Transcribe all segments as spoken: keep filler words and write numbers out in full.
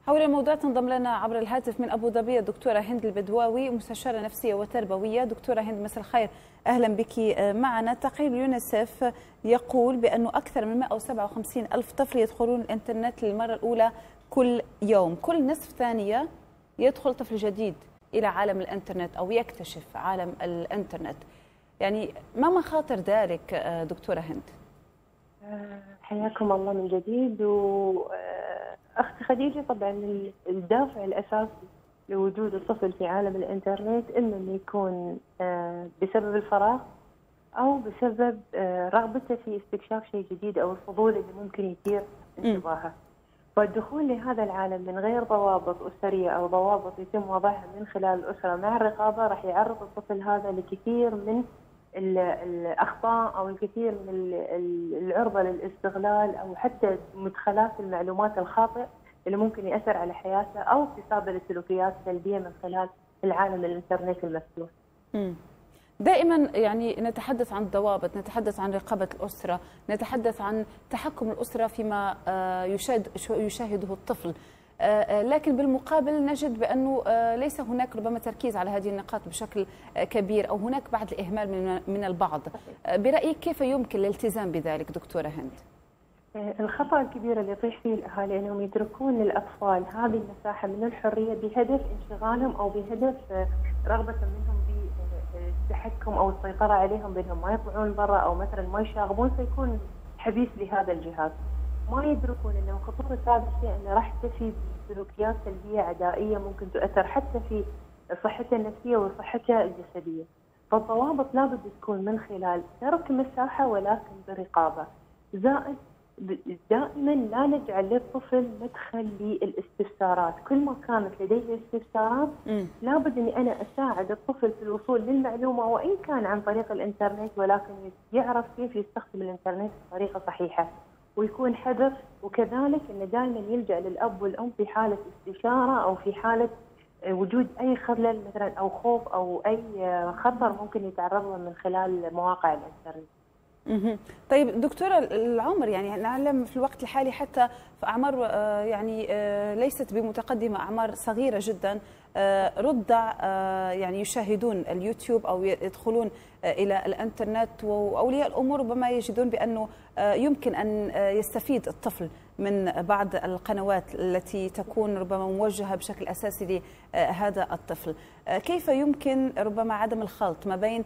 حول الموضوع تنضم لنا عبر الهاتف من أبو ظبي الدكتورة هند البدواوي، مستشارة نفسية وتربوية. دكتورة هند، مساء الخير، أهلا بك معنا. تقرير يونيسف يقول بأنه أكثر من مئة وسبعة وخمسين ألف طفل يدخلون الإنترنت للمرة الأولى كل يوم. كل نصف ثانية يدخل طفل جديد إلى عالم الإنترنت أو يكتشف عالم الإنترنت. يعني ما مخاطر ذلك دكتورة هند؟ حياكم الله من جديد. وأختي خديجة، طبعا الدافع الأساسي لوجود الطفل في عالم الإنترنت إما أنه يكون بسبب الفراغ أو بسبب رغبته في استكشاف شيء جديد أو الفضول اللي ممكن يثير انتباهه. فالدخول لهذا العالم من غير ضوابط أسرية أو ضوابط يتم وضعها من خلال الأسرة مع الرقابة راح يعرض الطفل هذا لكثير من الأخطاء أو الكثير من العرضة للاستغلال أو حتى مدخلات المعلومات الخاطئة اللي ممكن يأثر على حياته أو اكتسابه لسلوكيات سلبية من خلال العالم الإنترنت المفتوح. دائما يعني نتحدث عن الضوابط، نتحدث عن رقابة الأسرة، نتحدث عن تحكم الأسرة فيما يشاهد يشاهده الطفل، لكن بالمقابل نجد بأنه ليس هناك ربما تركيز على هذه النقاط بشكل كبير، أو هناك بعض الإهمال من البعض. برأيك كيف يمكن الالتزام بذلك دكتورة هند؟ الخطأ الكبير اللي يطيح فيه الأهالي أنهم يتركون للأطفال هذه المساحة من الحرية بهدف انشغالهم أو بهدف رغبة منهم بالتحكم أو السيطرة عليهم، بأنهم ما يطلعون برا أو مثلا ما يشاغبون، فيكون حبيس لهذا الجهاز. ما يدركون أنه خطورة هذا الشيء أنه راح تفي بسلوكيات سلبية عدائية ممكن تؤثر حتى في صحته النفسية وصحته الجسدية. فالضوابط لابد تكون من خلال ترك مساحة ولكن برقابة. زائد دائما لا نجعل للطفل مدخل للاستفسارات. كل ما كانت لديه استفسارات لابد اني انا اساعد الطفل في الوصول للمعلومه، وان كان عن طريق الانترنت، ولكن يعرف كيف يستخدم الانترنت بطريقه صحيحه ويكون حذر. وكذلك انه دائما يلجا للاب والام في حاله استشاره او في حاله وجود اي خلل مثلا او خوف او اي خطر ممكن يتعرض له من خلال مواقع الانترنت. طيب دكتورة، العمر يعني نعلم في الوقت الحالي حتى في أعمار يعني ليست بمتقدمة، أعمار صغيرة جدا رضع يعني يشاهدون اليوتيوب أو يدخلون إلى الإنترنت، وأولياء الأمور ربما يجدون بأنه يمكن أن يستفيد الطفل من بعض القنوات التي تكون ربما موجهة بشكل أساسي لهذا الطفل. كيف يمكن ربما عدم الخلط ما بين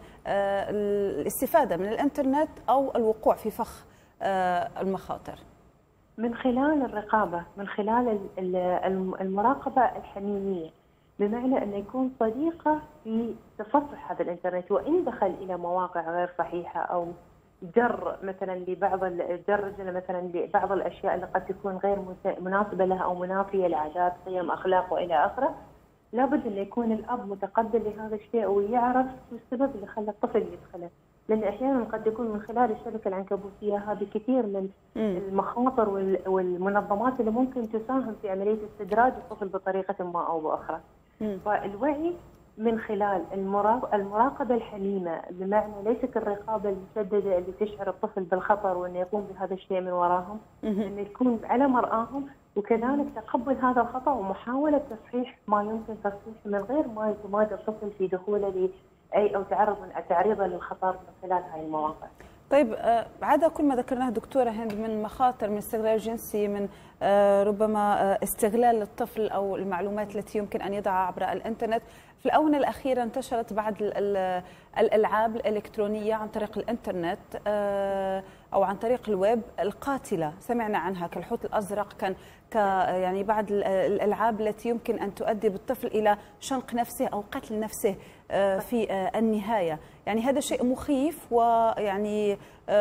الاستفادة من الإنترنت أو الوقوع في فخ المخاطر؟ من خلال الرقابة، من خلال المراقبة الحميمية، بمعنى أن يكون صديقة في تصفح هذا الإنترنت، وإن دخل إلى مواقع غير صحيحة أو جر مثلا لبعض جر مثلا لبعض الاشياء اللي قد تكون غير مناسبه لها او منافيه لعادات قيم اخلاق والى اخره، لابد ان يكون الاب متقبل لهذا الشيء ويعرف شو السبب اللي خلى الطفل يدخله، لان احيانا قد يكون من خلال الشبكه العنكبوتيه هذه كثير من المخاطر والمنظمات اللي ممكن تساهم في عمليه استدراج الطفل بطريقه ما او باخرى. فالوعي من خلال المراقبة الحميمة، بمعنى ليست الرقابة المشددة اللي تشعر الطفل بالخطر وأنه يقوم بهذا الشيء من وراهم، أنه يكون على مرآهم، وكذلك تقبل هذا الخطأ ومحاولة تصحيح ما يمكن تصحيحه من غير ما يتمادى الطفل في دخوله لأي أو تعرض تعريضه للخطر من خلال هذه المواقع. طيب عدا كل ما ذكرناه دكتورة هند من مخاطر، من استغلال جنسي، من ربما استغلال الطفل أو المعلومات التي يمكن أن يضعها عبر الإنترنت، في الآونة الأخيرة انتشرت بعض الألعاب الإلكترونية عن طريق الإنترنت أو عن طريق الويب القاتلة، سمعنا عنها كالحوت الأزرق، كان يعني بعض الألعاب التي يمكن أن تؤدي بالطفل إلى شنق نفسه أو قتل نفسه في النهاية. يعني هذا شيء مخيف ويعني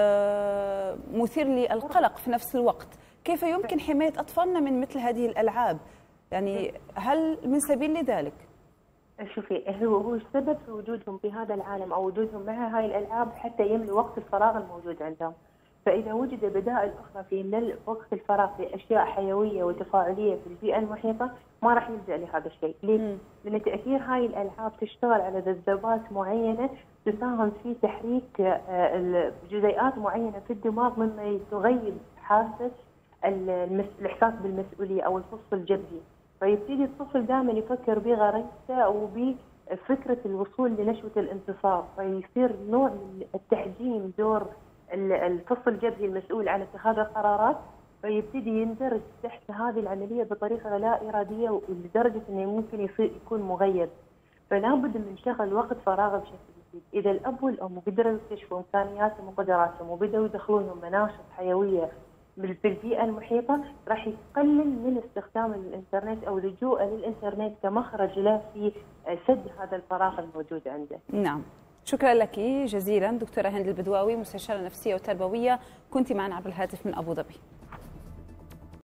مثير للقلق في نفس الوقت. كيف يمكن حماية أطفالنا من مثل هذه الألعاب؟ يعني هل من سبيل لذلك؟ شوفي، هو هو السبب في وجودهم في هذا العالم او وجودهم مع هاي الالعاب حتى يملوا وقت الفراغ الموجود عندهم. فاذا وجد بدائل اخرى في ملء وقت الفراغ باشياء حيويه وتفاعليه في البيئه المحيطه، ما راح يلجا لهذا الشيء. ليه؟ لان تاثير هاي الالعاب تشتغل على ذبذبات معينه تساهم في تحريك جزيئات معينه في الدماغ، مما تغيب حاسه الاحساس بالمسؤوليه او الفص الجبهي. فيبتدي الطفل دائما يفكر بغريزته وبفكره الوصول لنشوه الانتصار، فيصير نوع من التحجيم دور الفص الجبهي المسؤول عن اتخاذ القرارات، فيبتدي يندرج تحت هذه العمليه بطريقه لا اراديه ولدرجه انه ممكن يصير يكون مغيب. فلا بد من شغل وقت فراغه بشكل جديد. اذا الاب والام قدروا يكتشفوا امكانياتهم وقدراتهم وبداوا يدخلونهم مناشط حيويه في البيئه المحيطه، راح يقلل من استخدام الانترنت او لجوءه للانترنت كمخرج له في سد هذا الفراغ الموجود عنده. نعم. شكرا لك جزيلا دكتوره هند البدواوي، مستشاره نفسيه وتربويه، كنت معنا عبر الهاتف من ابو ظبي.